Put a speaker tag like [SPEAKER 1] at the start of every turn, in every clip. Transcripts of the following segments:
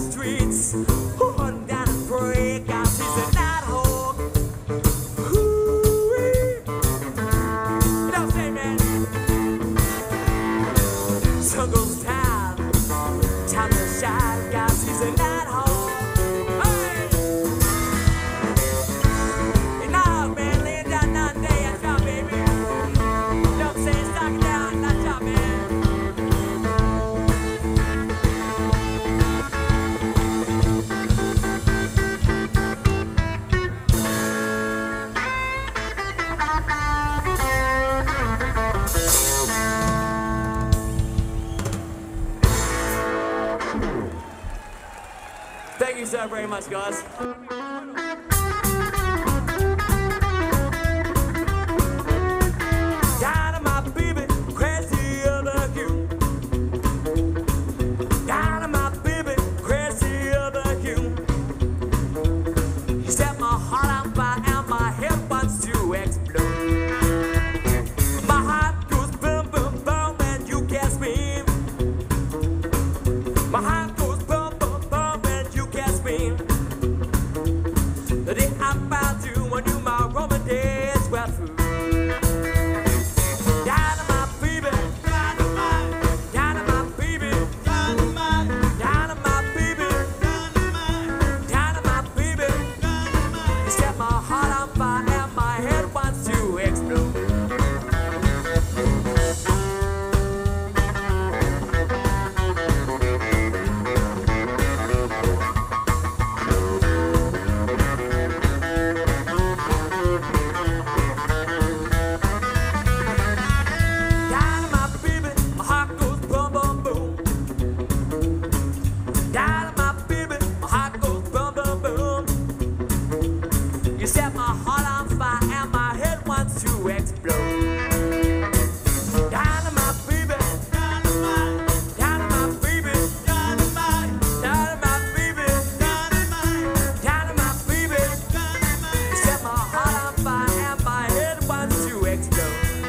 [SPEAKER 1] streets, holding down a break out. She's a nighthawk. Ooh-wee. Don't say, man. Sun goes down, time to shine, guys. She's a nighthawk. Hey. You know, man, laying down all day. That's right, baby. Don't say it's knocking down. That's right, man. Thank you so very much, guys. Dynamite, baby, crazy over you. Dynamite, baby, crazy over you. You set my heart on fire and my head wants to explode. My heart goes boom, boom, boom when you kiss me. My heart goes boom, boom, boom when you kiss me. The day I found you, I knew my Roman days were through. Dynamite, baby, dynamite, dynamite, baby, dynamite, dynamite, baby, dynamite, dynamite, baby, dynamite. You set my heart on fire and my head wants to explode. Dynamite, baby, my heart goes boom, boom, boom. Dynamite, baby, my heart goes boom, boom, boom. You set my heart on fire and my head wants to explode. Dynamite, baby, dynamite, dynamite, baby, dynamite, dynamite, baby, dynamite, dynamite, baby, dynamite. You set my heart on fire and my head wants to explode.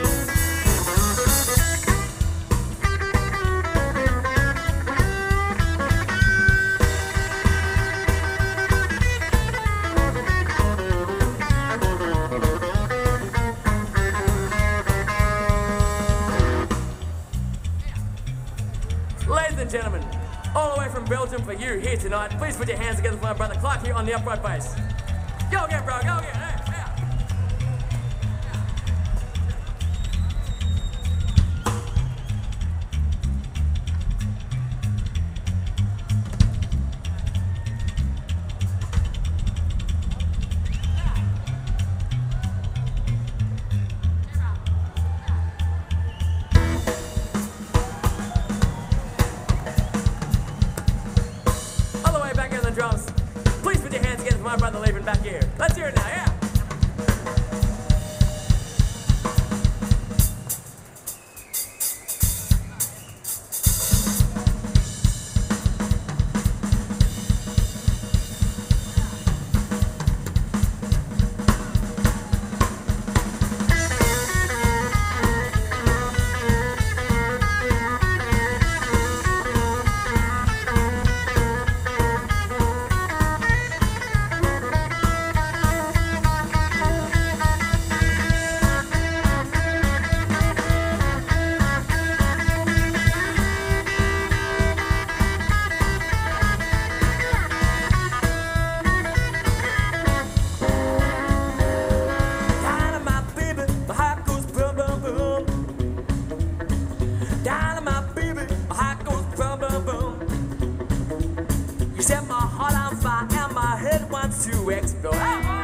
[SPEAKER 1] Ladies and gentlemen, all the way from Belgium for you here tonight, please put your hands together for my brother Clark here on the upright bass. Go again, bro, go again. Hey, hey. All the way back here on the drums, please put your hands together for my brother Levin back here. Let's hear it now, yeah. Dynamite, baby, my heart goes boom, boom, boom. Dynamite, baby, my heart goes boom, boom, boom. You set my heart on fire and my head wants to explode.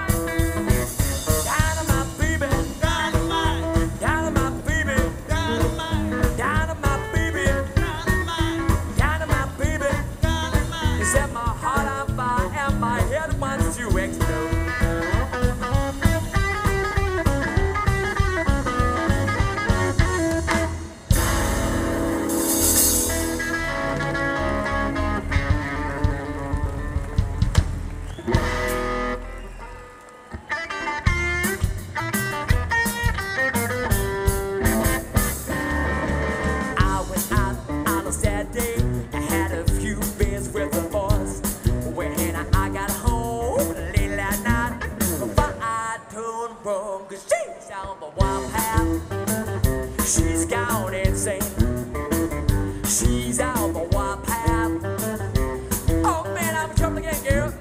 [SPEAKER 1] Dynamite, baby, dynamite, dynamite, baby, dynamite, dynamite, baby, dynamite, dynamite, baby, dynamite. You set my heart on fire and my head wants to explode. I went out on a sad day. I had a few beers with the boys. trouble again, girl.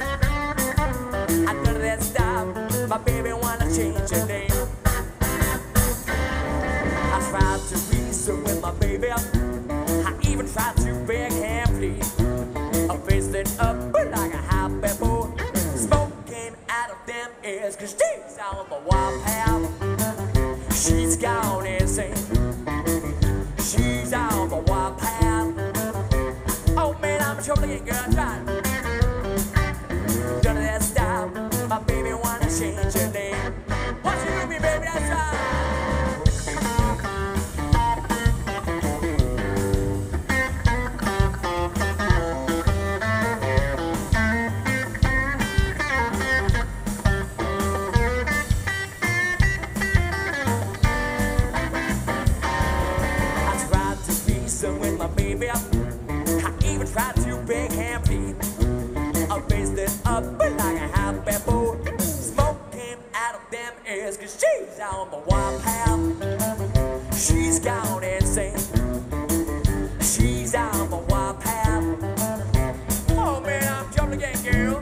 [SPEAKER 1] I done that stop. My baby wanna change her name. I tried to reason with my baby. I even tried to beg and plead. I faced it up like a happy boy. Smoke came out of them ears, cause she's on the wild path. She's gone insane. She's on the wild path. Oh man, I'm in trouble again, girl. Try it. Done that stop. My baby wanna change her name. What you do me, baby? That's right. With my baby, I even tried to beg and plead. I raised it up like a happy boy. Smoke came out of them ears, cause she's on the wild path. She's gone insane. She's on the wild path. Oh man, I'm jumping again, girl.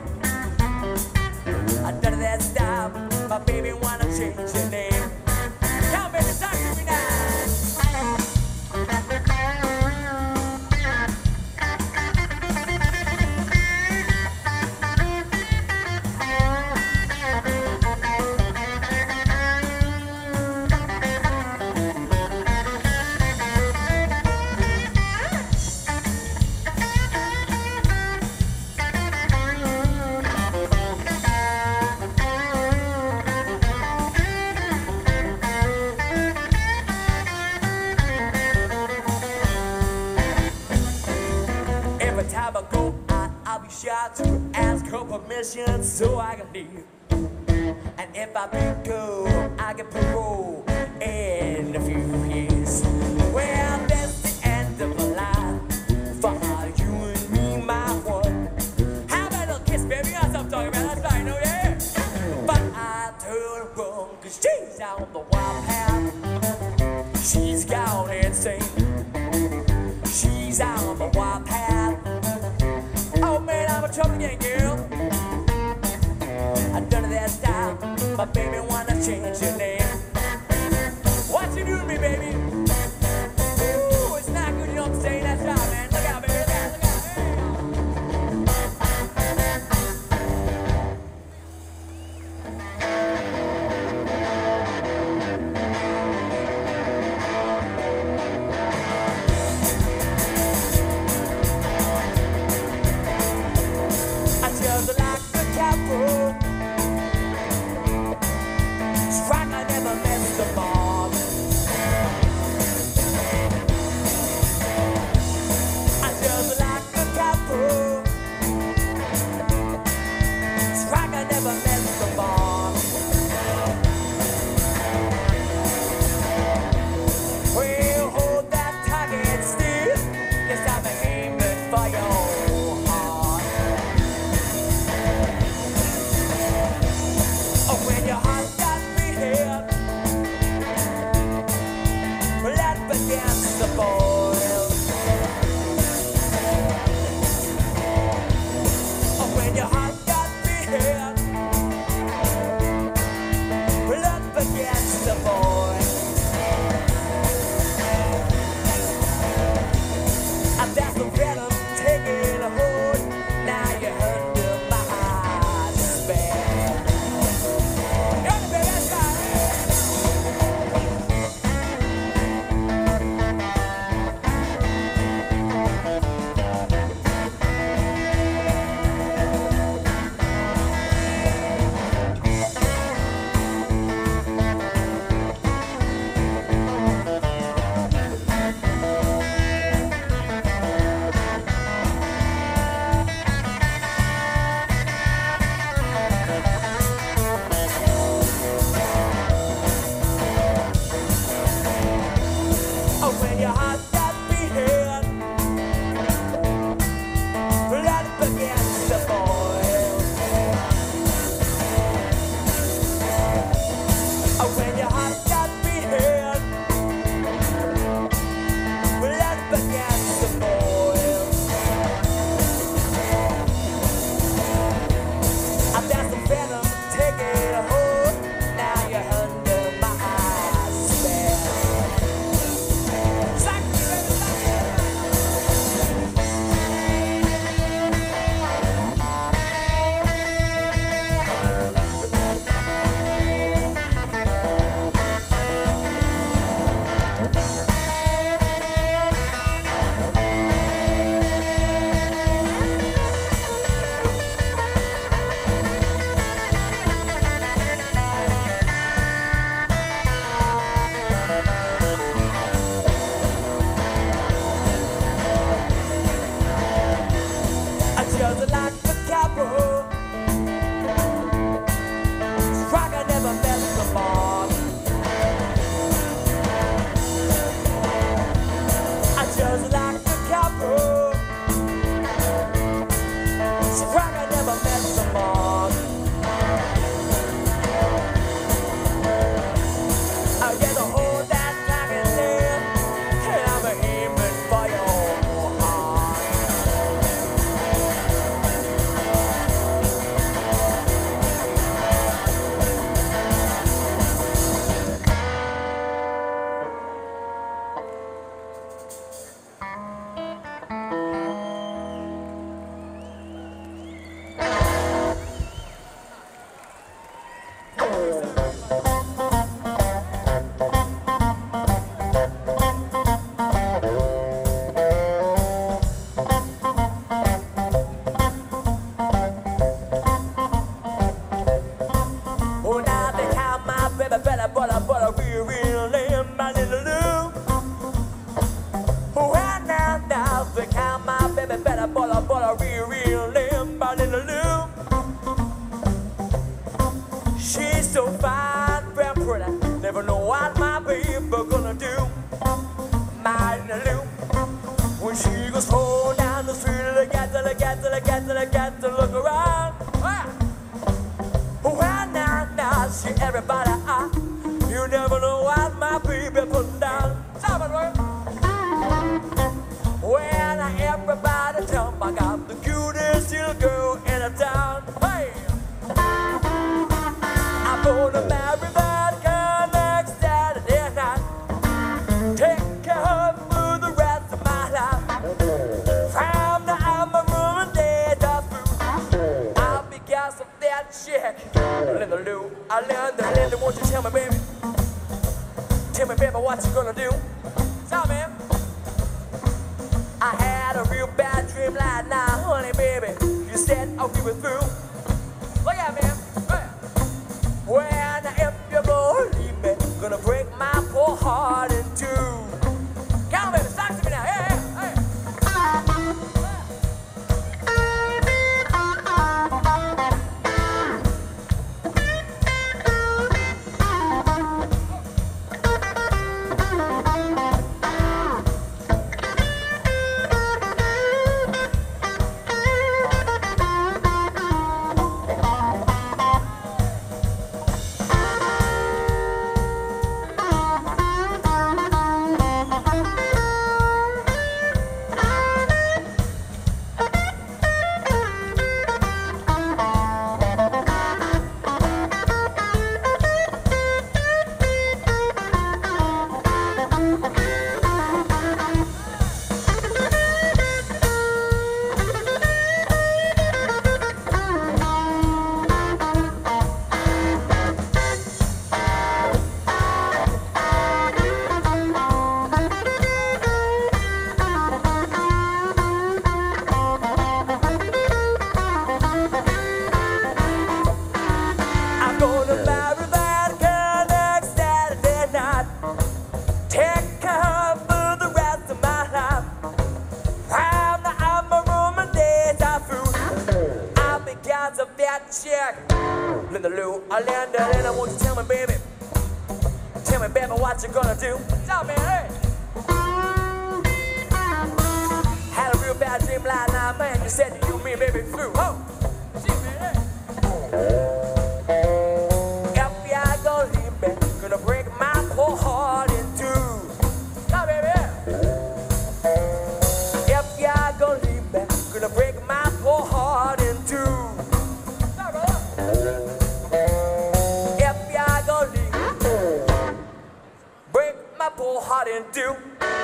[SPEAKER 1] I done that stop. My baby wanna change her name. Come baby, talk to me now. Every time I go out, I'll be sure to ask her permission so I can leave. And if I be good, I get parole in a few years. Well, that's the end of the line for you and me, my one. How about a little kiss, baby? That's what I'm talking about. That's right, no, yeah. But I turned wrong, cause she's on the wild path. She's gone insane. She's on the wild path. Oh man, I'm in trouble again, girl. I done that style. My baby wanna change her name. What you do to me, baby? Ooh, it's not good, you know what I'm saying? That's right, man. Look out, baby. Look out, look out. I just like the capo. capo. Rock I never met the mark. I just like the capo. Rock I never met the mark. I get a hold that talking there, and I'm aiming for your heart. Oh, now they count my baby better, but I really am my little Lou. Oh, and now they count my baby better, but I really am my little Lou. She's so fine, very pretty. Never know what my baby gonna do. My little Lou. When she goes home down the street, I got to look around. Ah! Well, now, see everybody, you never know what my baby put down. Well, now everybody tell me I got the cutest little girl in the town. Hey! I'm gonna marry that girl next Saturday night. Take care of her for the rest of my life. From now on, my room and deja vu. I'll be gas of that chick. Linda Lou, I learned that Linda, won't you tell me, baby? Tell me, baby, what you gonna do? Tell me. I had a real bad dream last night, honey, baby. You said we were through. Look at me. Hey. Well, now if you believe me, gonna break my poor heart in two. Come on, baby, talk to me now. Hey, hey, hey. Linda Lou, Linda, won't you tell me, baby? Tell me, baby, what you gonna do? Tell me, hey! Had a real bad dream last night, man. You said you and me, baby, through. Oh! See me, hey! FBI gonna leave me, gonna break my poor heart in two. Tell me, baby! FBI gonna leave me, gonna break my poor heart in two. FBI gonna leave me, break my poor heart in two.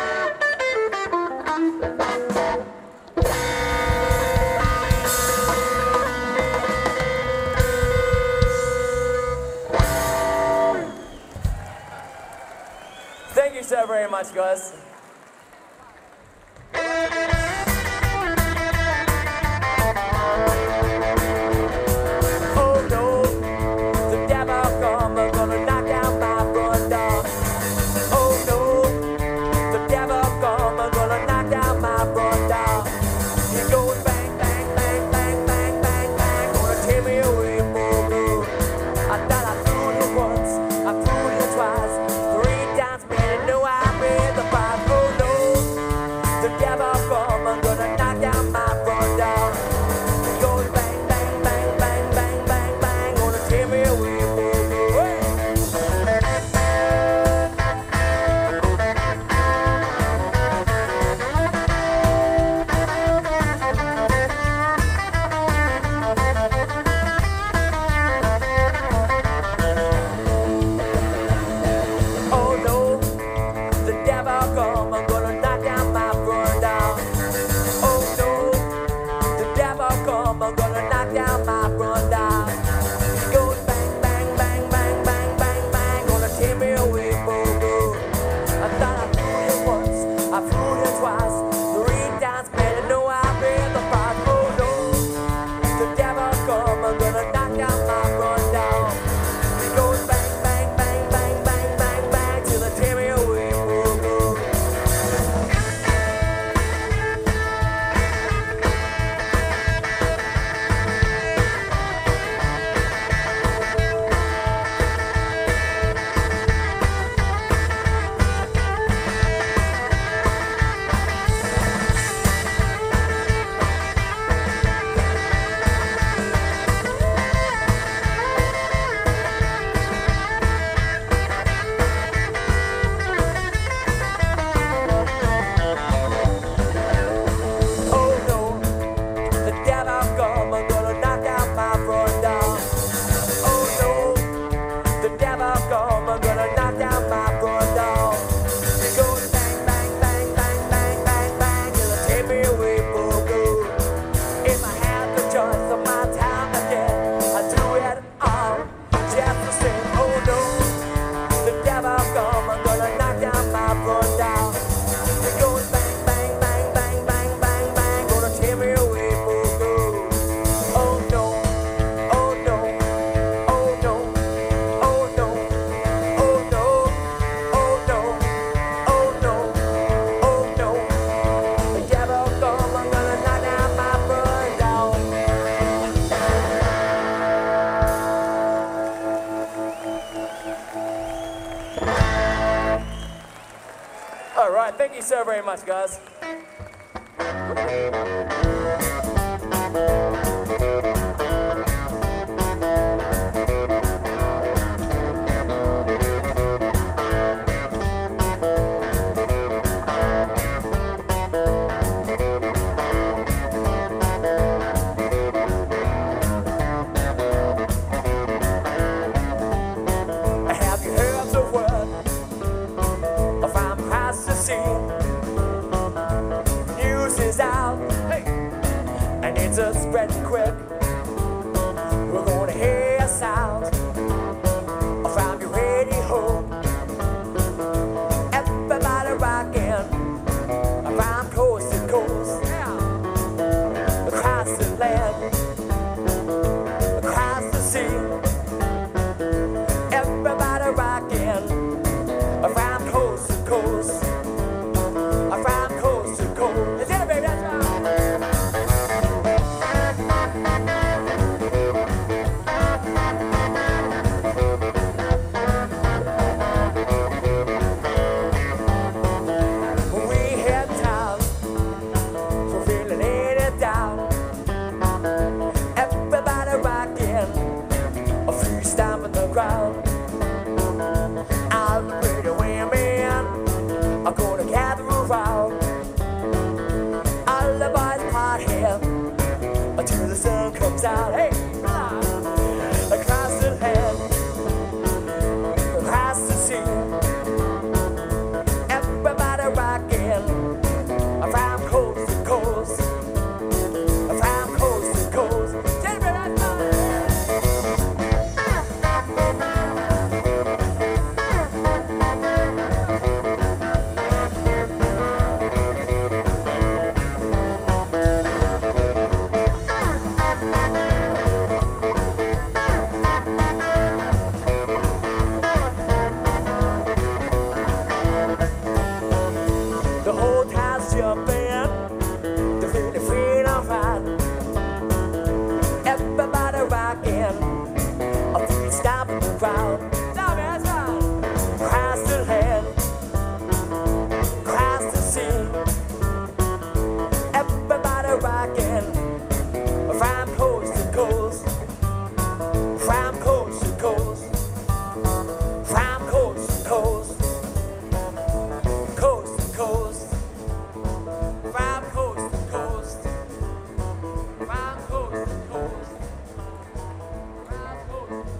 [SPEAKER 1] Thank you so very much, guys. Oh no, the devil come, gonna knock down my front door. Oh no, the devil come, gonna knock down my front door. He goes bang, bang, bang, bang, bang, bang, right, thank you so very much, guys. Have you heard the word of I'm past the sea? News is out, hey, and it's a spreading quick. We're gonna hear a sound from your radio. Everybody rocking around coast to coast, yeah, across the land, across the sea. Everybody rocking around coast to coast, around coast to coast. Is it, baby? That's right. We head down, so feeling it down. Everybody rocking, a free stomp in the crowd. All the pretty women are gonna gather around. All the boys party until the sun comes out. Hey, across the land, across the sea. Everybody rocking around coast to coast, around coast to coast. Tell me that's the whole town's jumping, they're feeling free and fine. Everybody rocking, a feet stomping the ground. Across the land, across the sea. Everybody rocking, from coast to coast, from coast to coast, from coast to coast. Coast to coast, from coast to coast, from coast to coast, from coast to coast.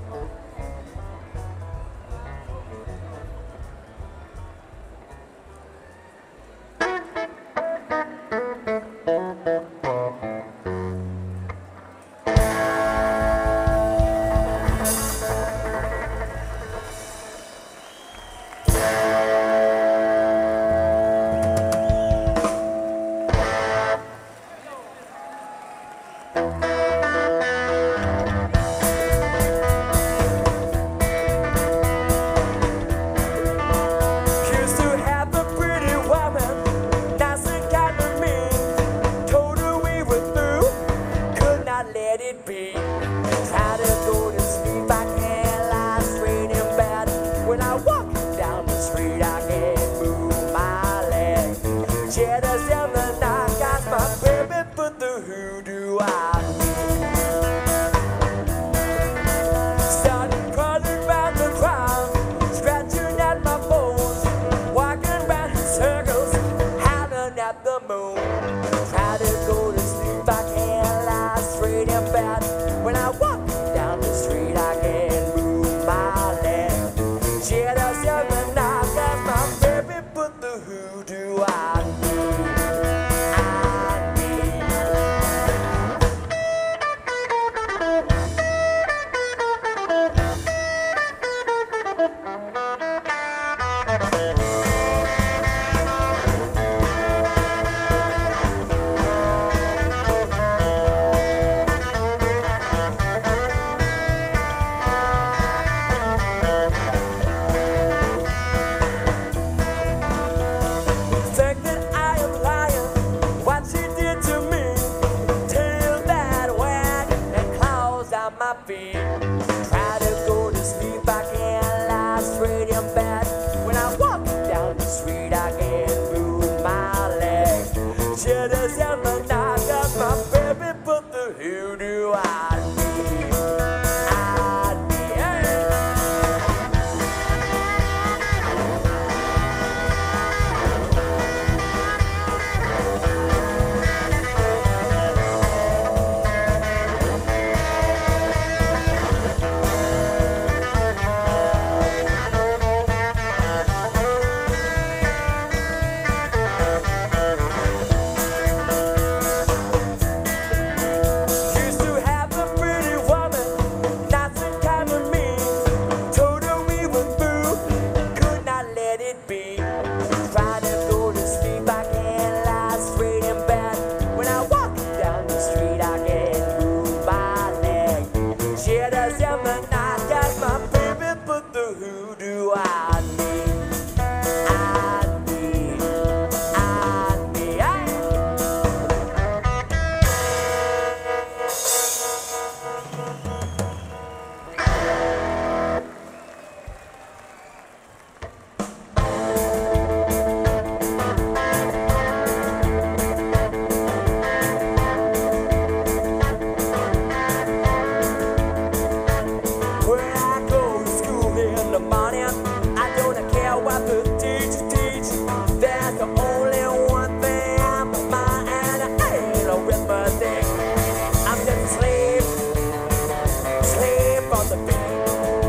[SPEAKER 1] Used to have a pretty woman, nice and kind to me. Told her we were through, could not let it be. Tried to go to sleep, I can't lie straight in bed. When I walk down the street, I can't move my leg. Jitters in the night, got my baby put the hoodoo on me. Started crawling round the ground, scratching at my bones, walking round in circles, howling at the moon. Try to go to sleep, I can't lie straight in bed. When I walk down the street, I can't move my leg. Jitters in the night, got my baby put the hoodoo on me, on me. When I walk down the street, I can't move. hoodoo I need. Used to have a pretty woman, nice and kind to me. Told her we were through, could not let it be. Trying to go to sleep, I can't lie straight in bed. When I walk down the street, I can't move my leg. She does every night, got my baby put the hoodoo I need. I need, I need, I need. When I go to school in the morning, I don't care what the teacher teach. There's the only one thing on my mind, and I ain't arithmetic. I'm just a slave, slave for the beat.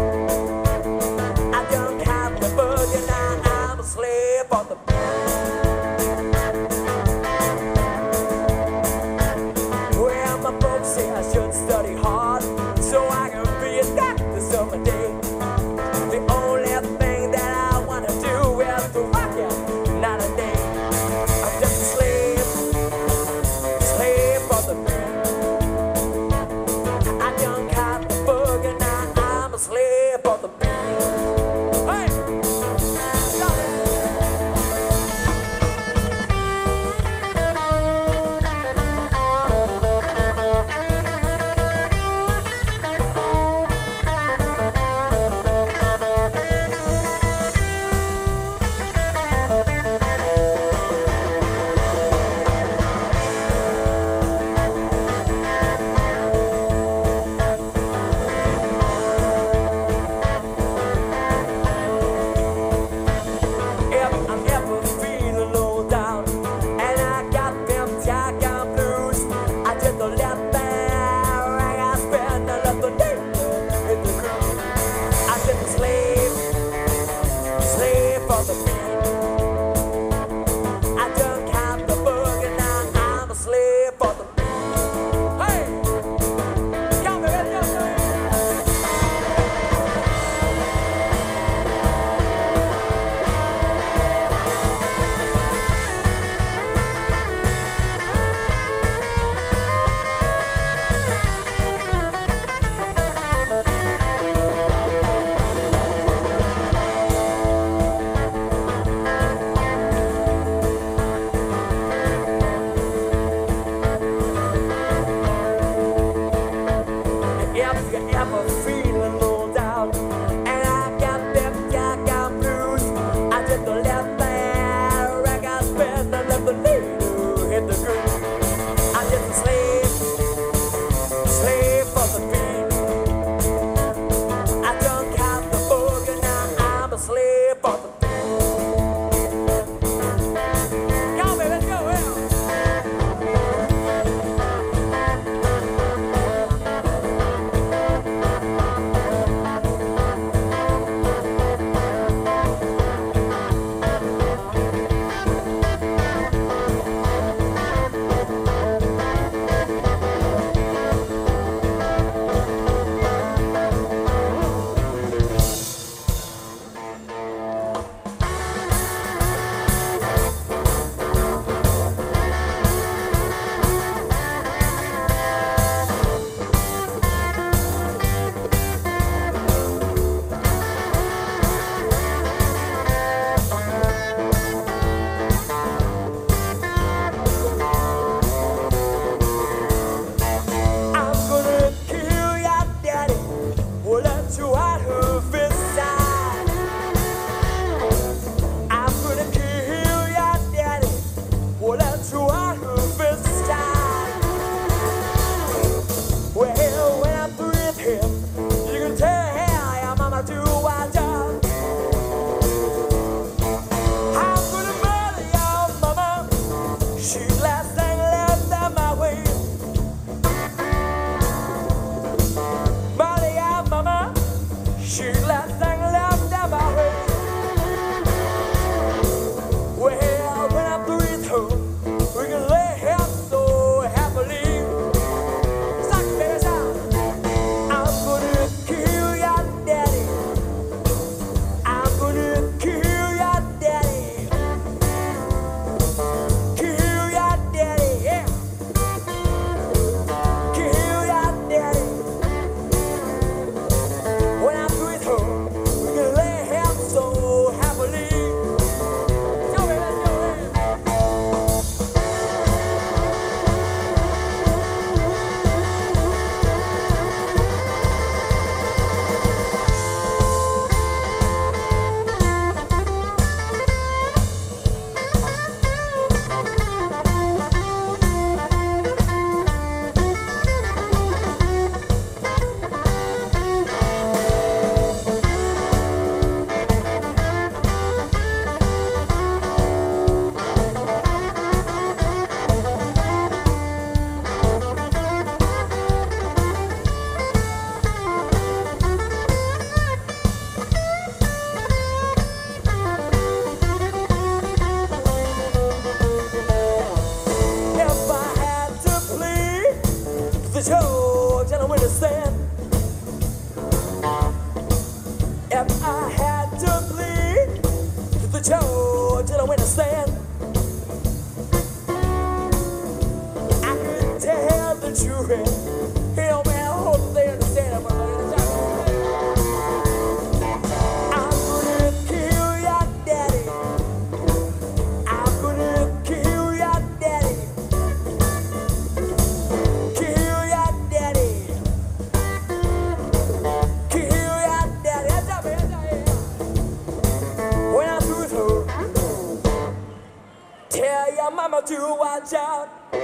[SPEAKER 1] I don't count the boogie now, I'm a slave for the beat. Well, my folks say I should study hard, so I can be a doctor someday. The only thing that I wanna do is to rock it, not a day. I'm just a slave, slave for the beat. I don't count the boogie now, I'm a slave for the beat. Hey! Stop it! George and I understand. If I had to bleed to the George and I understand, I could tell the truth. You know, man, I hope they understand it. I'm gonna kill your daddy. I'm gonna kill your daddy. Kill your daddy. Kill your daddy. That's up, man. When I'm through, tell your mama to watch out.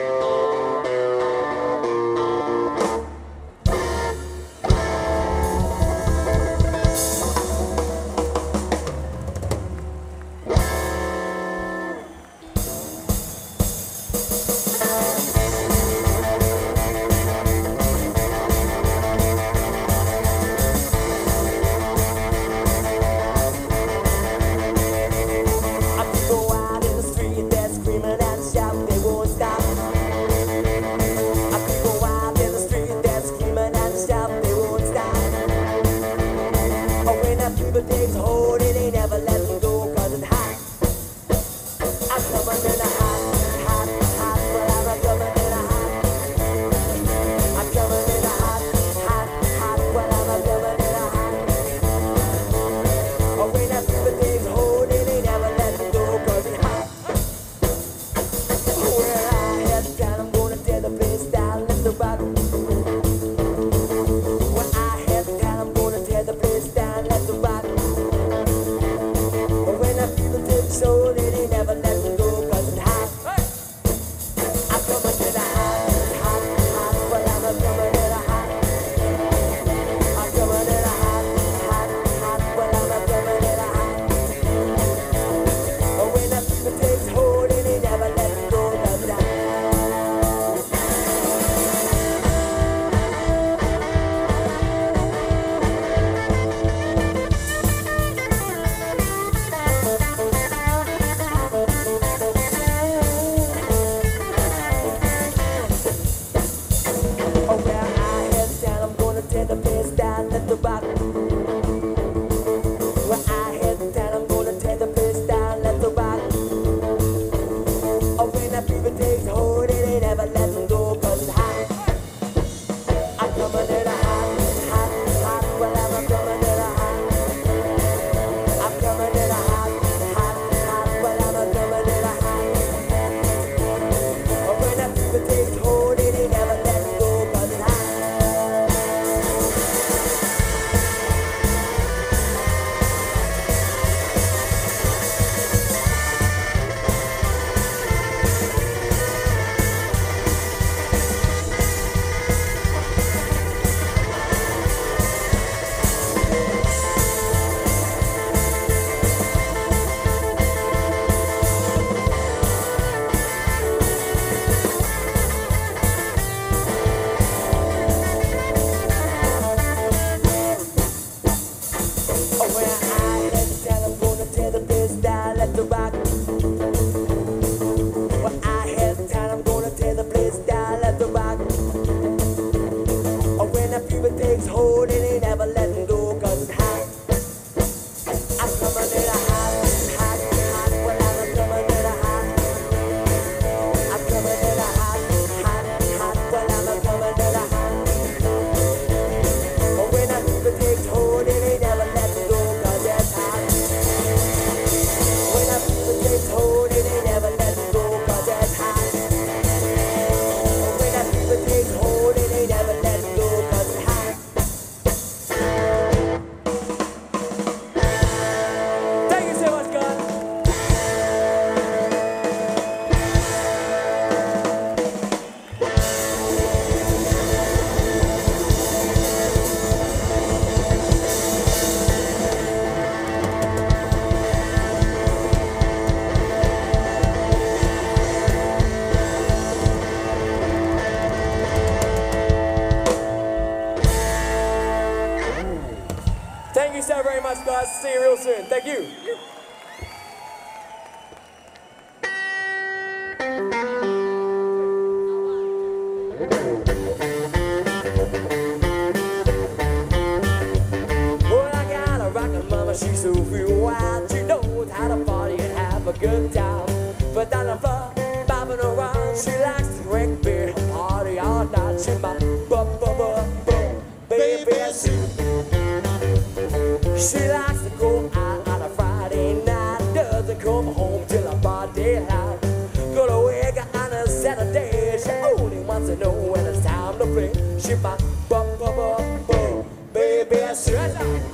[SPEAKER 1] Thank you so very much, guys. See you real soon. Thank you. Sue.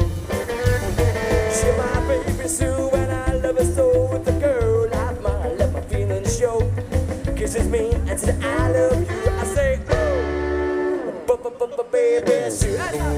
[SPEAKER 1] She my baby Sue, and I love her so. With the girl I might let my feelings show. Kisses me and says I love you. I say, oh, baby Sue.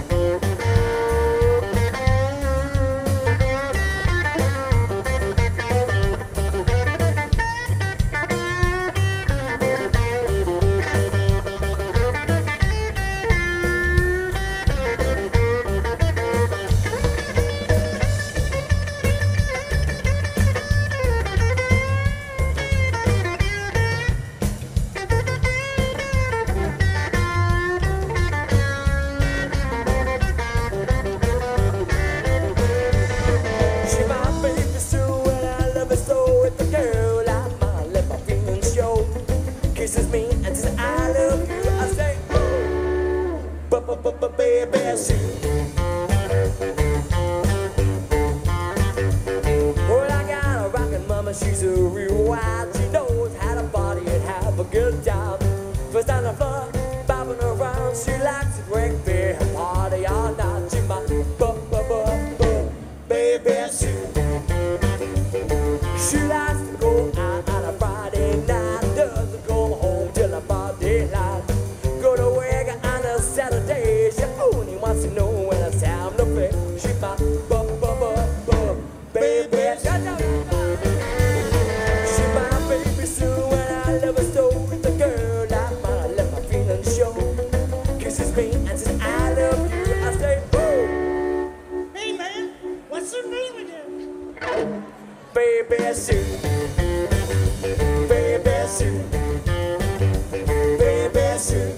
[SPEAKER 1] Kisses me and says I love you. I say, oh, baby Sue. Well, I got a rockin' mama, she's a real wild. She knows how to party and have a good time. First on the floor, bobbing around, she likes to drink beer and party all night. She my baby Sue. She likes to go out on a Friday night. Doesn't go home till about daylight. Go to work on a Saturday. She only wants to know when it's time to play. She my baby. She my baby Sue, and I love her so. With the girl I might let my feelings show. Kisses me and says I love you. I say, oh,
[SPEAKER 2] hey man, what's the name of you?
[SPEAKER 1] baby Sue. Baby Sue. Baby Sue.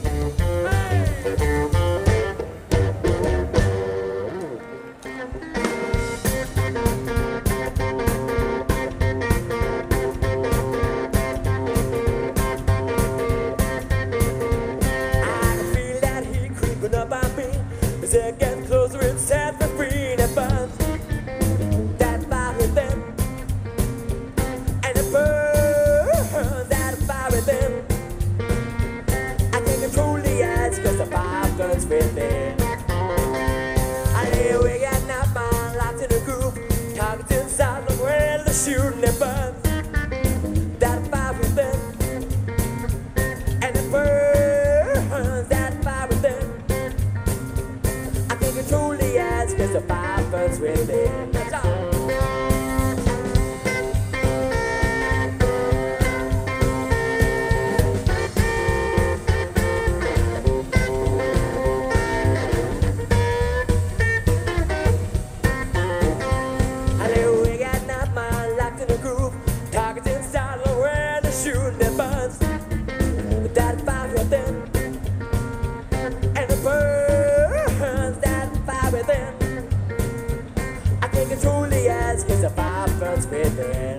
[SPEAKER 1] I can feel that heat creeping up on me. As it gets closer, it sets me free and it burns. That fire within. And it burns that fire within. I can't control the edge cause the fire burns within. I lay awake at night, my locked in a groove. Targets inside, look where the shooting it burns. That fire within. And it burns that fire within. I can't control the edge cause the fire burns within. That's all. I lay awake at night, my locked in a groove. Targets inside, look where the shooting it burns. That fire within. And it burns that fire within. I can't control the edge cause the fire burns within.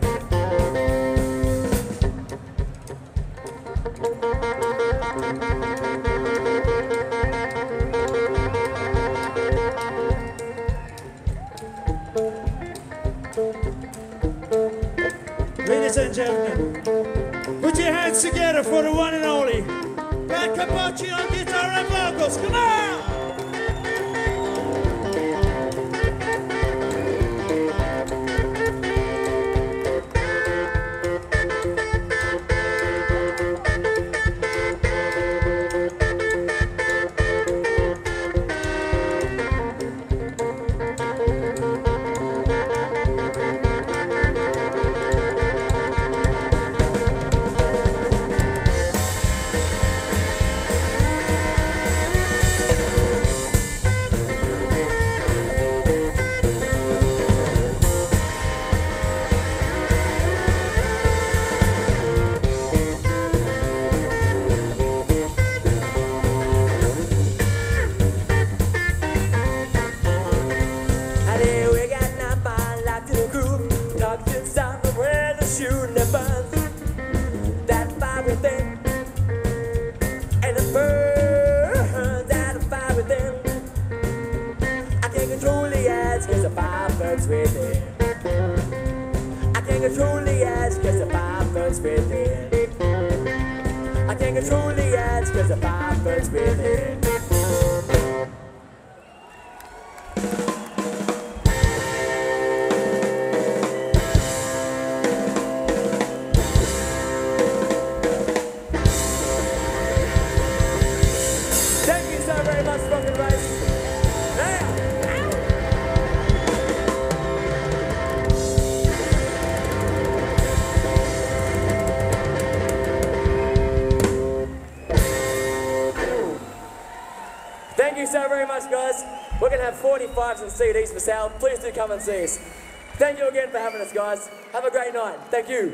[SPEAKER 2] Ladies and gentlemen, put your hands together for the one and only Brad Capocci on guitar and vocals. Come on! Within. I can't control the edge cause the fire burns within. I can't control the edge cause the fire burns within.
[SPEAKER 3] Thank you so very much, guys. We're going to have 45s and CDs for sale. Please do come and see us. Thank you again for having us, guys. Have a great night. Thank you.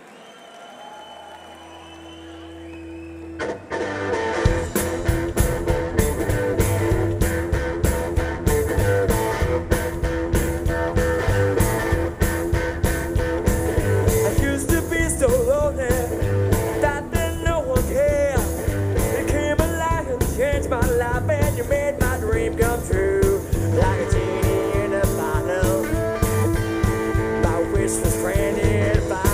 [SPEAKER 1] I used to be so lonely that then no one cared. You came alive and changed my life, and you made my dream come true. Like a genie in a bottle, my wish was granted by.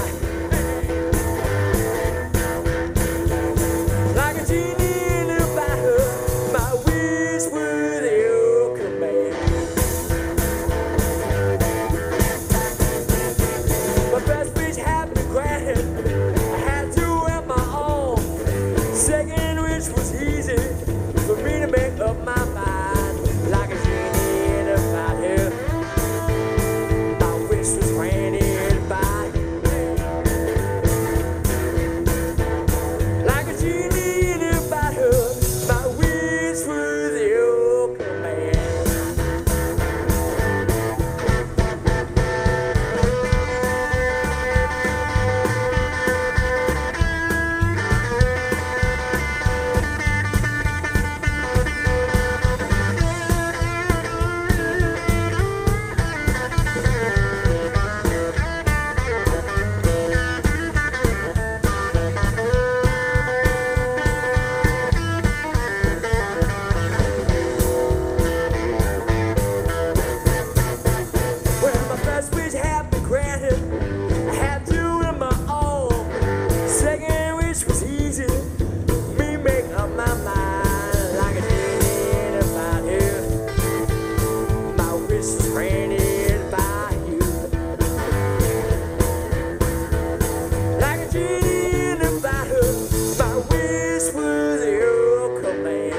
[SPEAKER 1] Like a genie in a bottle, my wish was your command. My first wish had been granted. I had to have my own. Second wish was easy for me to make up my mind. Like a genie in a bottle, my wish was granted by. Like a genie in a bottle, my wish was your command. Well, my first wish had been granted. I had to on my own. Second wish was easy. Me make up my mind like a genie in a bottle. My wish was granted by you. Like a genie in a bottle, my wish was your command.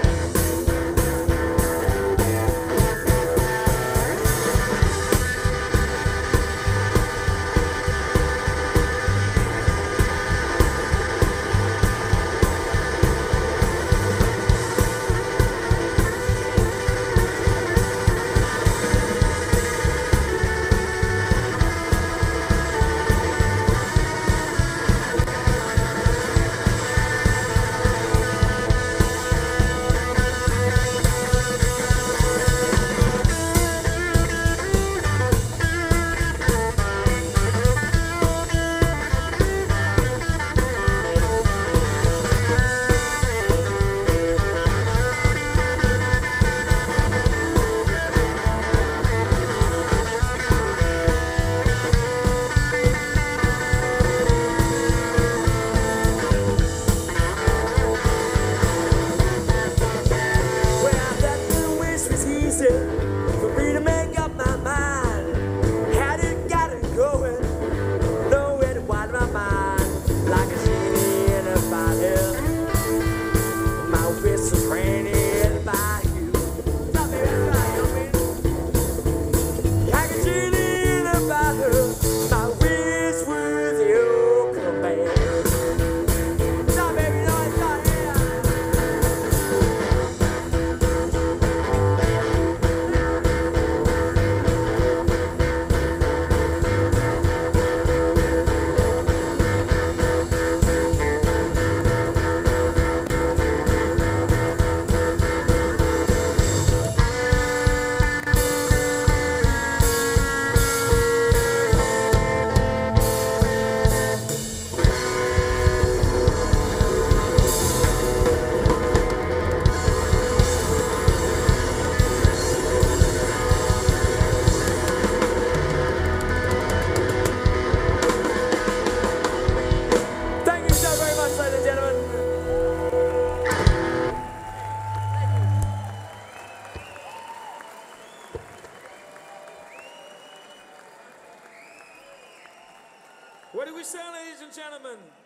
[SPEAKER 1] Well, that little wish was easy for me to make up my mind. Had it, got it going, nowhere to wind my mind. Like a genie in a bottle, my wish was granted by you. Stop me, that's right, you know. Like a genie in a bottle, my wish was your command. Stop, baby, no, it's not here. Thank you so very much, ladies and gentlemen.
[SPEAKER 2] What do we say, ladies and gentlemen?